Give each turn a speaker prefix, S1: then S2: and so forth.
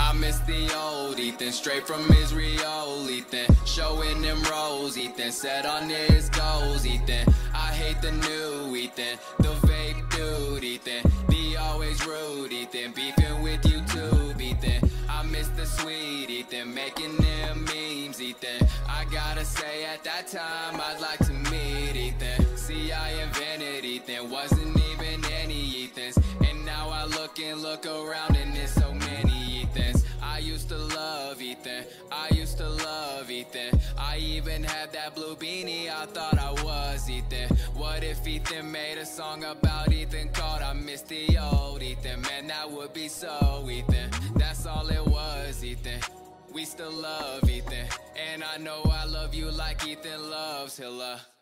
S1: I miss the old Ethan, straight from Israel, Ethan. Showing them roles, Ethan, set on his goals, Ethan. I hate the new Ethan, the vape dude, Ethan. The always rude Ethan, beefing with YouTube, Ethan. I miss the sweet Ethan, making them memes, Ethan. I gotta say at that time I'd like to meet Ethan. See, I invented Ethan, wasn't even any Ethans. And now I look around and there's so many Ethans. I used to love Ethan, I used to love Ethan. I even had that blue beanie, I thought I was Ethan. What if Ethan made a song about Ethan called I Miss the Old Ethan? Man, that would be so Ethan. That's all it was, Ethan. We still love Ethan, and I know I love you like Ethan loves Hilla.